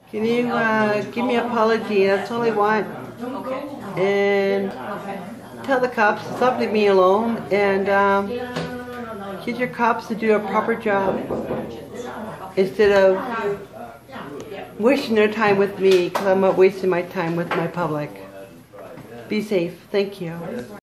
Can you give me an apology? That's all I want. And tell the cops to stop leaving me alone and get your cops to do a proper job instead of wasting their time with me, because I'm not wasting my time with my public. Be safe. Thank you.